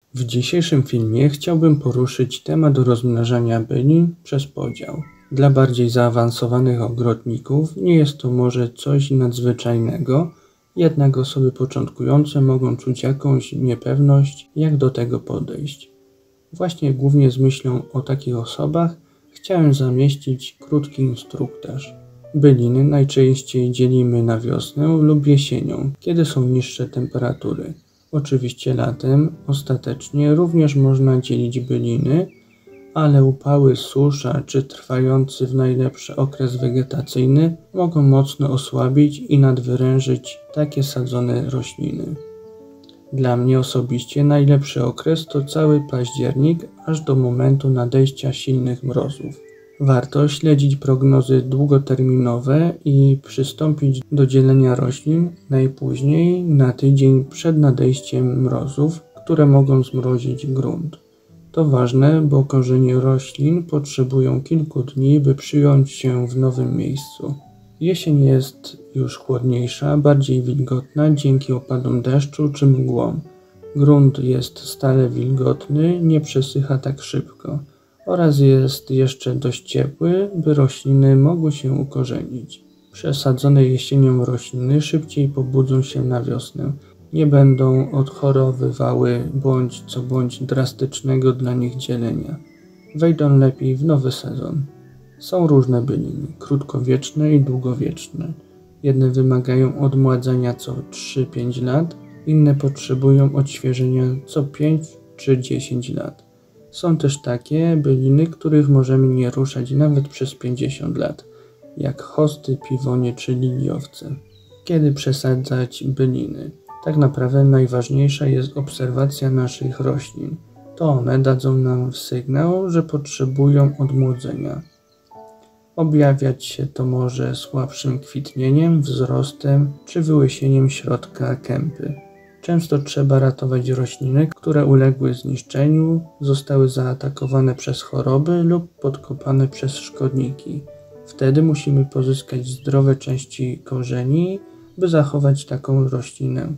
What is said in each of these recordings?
W dzisiejszym filmie chciałbym poruszyć temat rozmnażania bylin przez podział. Dla bardziej zaawansowanych ogrodników nie jest to może coś nadzwyczajnego, jednak osoby początkujące mogą czuć jakąś niepewność, jak do tego podejść. Właśnie głównie z myślą o takich osobach chciałem zamieścić krótki instruktaż. Byliny najczęściej dzielimy na wiosnę lub jesienią, kiedy są niższe temperatury. Oczywiście latem ostatecznie również można dzielić byliny, ale upały, susza czy trwający w najlepszy okres wegetacyjny mogą mocno osłabić i nadwyrężyć takie sadzone rośliny. Dla mnie osobiście najlepszy okres to cały październik aż do momentu nadejścia silnych mrozów. Warto śledzić prognozy długoterminowe i przystąpić do dzielenia roślin najpóźniej na tydzień przed nadejściem mrozów, które mogą zmrozić grunt. To ważne, bo korzenie roślin potrzebują kilku dni, by przyjąć się w nowym miejscu. Jesień jest już chłodniejsza, bardziej wilgotna dzięki opadom deszczu czy mgłom. Grunt jest stale wilgotny, nie przesycha tak szybko oraz jest jeszcze dość ciepły, by rośliny mogły się ukorzenić. Przesadzone jesienią rośliny szybciej pobudzą się na wiosnę. Nie będą odchorowywały bądź drastycznego dla nich dzielenia. Wejdą lepiej w nowy sezon. Są różne byliny, krótkowieczne i długowieczne. Jedne wymagają odmładzania co 3-5 lat, inne potrzebują odświeżenia co 5 czy 10 lat. Są też takie byliny, których możemy nie ruszać nawet przez 50 lat, jak hosty, piwonie czy liliowce. Kiedy przesadzać byliny? Tak naprawdę najważniejsza jest obserwacja naszych roślin. To one dadzą nam sygnał, że potrzebują odmłodzenia. Objawiać się to może słabszym kwitnieniem, wzrostem czy wyłysieniem środka kępy. Często trzeba ratować rośliny, które uległy zniszczeniu, zostały zaatakowane przez choroby lub podkopane przez szkodniki. Wtedy musimy pozyskać zdrowe części korzeni, by zachować taką roślinę.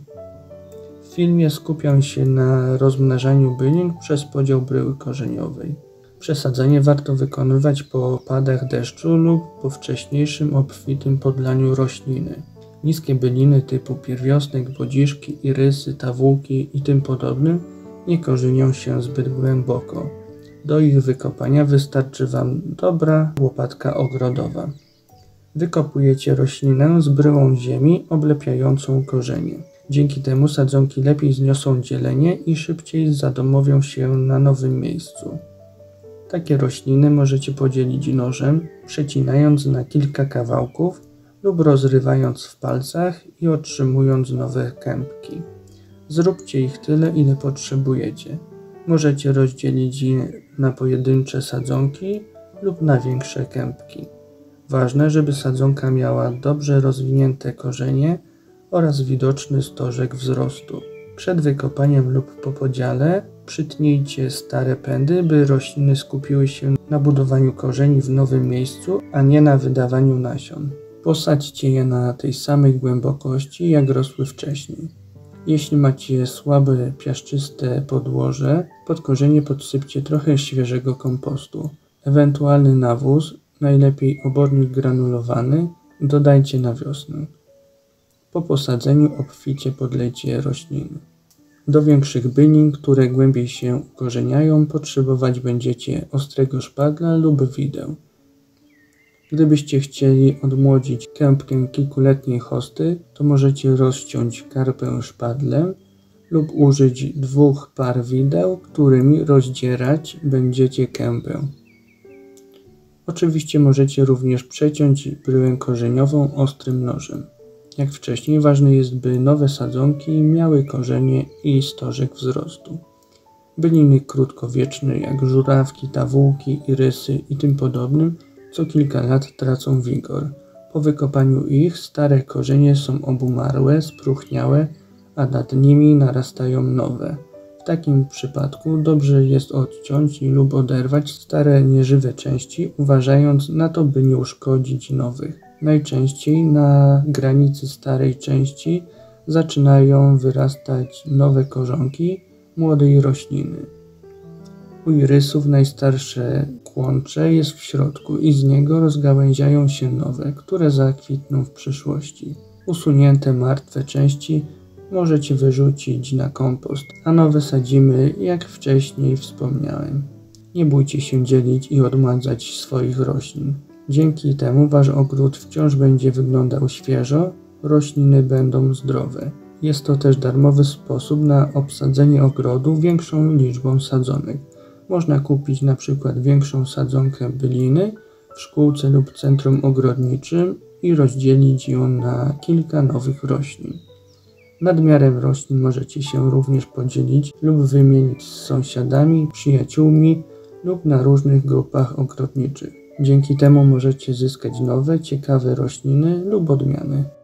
W filmie skupiam się na rozmnażaniu bylin przez podział bryły korzeniowej. Przesadzenie warto wykonywać po opadach deszczu lub po wcześniejszym obfitym podlaniu rośliny. Niskie byliny typu pierwiosnek, bodziszki, irysy, tawółki i tym podobnym nie korzenią się zbyt głęboko. Do ich wykopania wystarczy Wam dobra łopatka ogrodowa. Wykopujecie roślinę z bryłą ziemi oblepiającą korzenie. Dzięki temu sadzonki lepiej zniosą dzielenie i szybciej zadomowią się na nowym miejscu. Takie rośliny możecie podzielić nożem, przecinając na kilka kawałków lub rozrywając w palcach i otrzymując nowe kępki. Zróbcie ich tyle, ile potrzebujecie. Możecie rozdzielić je na pojedyncze sadzonki lub na większe kępki. Ważne, żeby sadzonka miała dobrze rozwinięte korzenie oraz widoczny stożek wzrostu. Przed wykopaniem lub po podziale przytnijcie stare pędy, by rośliny skupiły się na budowaniu korzeni w nowym miejscu, a nie na wydawaniu nasion. Posadźcie je na tej samej głębokości, jak rosły wcześniej. Jeśli macie słabe, piaszczyste podłoże, pod korzenie podsypcie trochę świeżego kompostu. Ewentualny nawóz, najlepiej obornik granulowany, dodajcie na wiosnę. Po posadzeniu obficie podlejcie rośliny. Do większych bylin, które głębiej się ukorzeniają, potrzebować będziecie ostrego szpadla lub wideł. Gdybyście chcieli odmłodzić kępkę kilkuletniej hosty, to możecie rozciąć karpę szpadlem lub użyć 2 par wideł, którymi rozdzierać będziecie kępę. Oczywiście możecie również przeciąć bryłę korzeniową ostrym nożem. Jak wcześniej, ważne jest, by nowe sadzonki miały korzenie i stożek wzrostu. Byliny krótkowieczne jak żurawki, tawółki, irysy i tym podobnym co kilka lat tracą wigor. Po wykopaniu ich stare korzenie są obumarłe, spróchniałe, a nad nimi narastają nowe. W takim przypadku dobrze jest odciąć lub oderwać stare nieżywe części, uważając na to, by nie uszkodzić nowych. Najczęściej na granicy starej części zaczynają wyrastać nowe korzonki, młodej rośliny. U irysów najstarsze kłącze jest w środku i z niego rozgałęziają się nowe, które zakwitną w przyszłości. Usunięte martwe części możecie wyrzucić na kompost, a nowe sadzimy, jak wcześniej wspomniałem. Nie bójcie się dzielić i odmładzać swoich roślin. Dzięki temu wasz ogród wciąż będzie wyglądał świeżo, rośliny będą zdrowe. Jest to też darmowy sposób na obsadzenie ogrodu większą liczbą sadzonek. Można kupić na przykład większą sadzonkę byliny w szkółce lub centrum ogrodniczym i rozdzielić ją na kilka nowych roślin. Nadmiarem roślin możecie się również podzielić lub wymienić z sąsiadami, przyjaciółmi lub na różnych grupach ogrodniczych. Dzięki temu możecie zyskać nowe, ciekawe rośliny lub odmiany.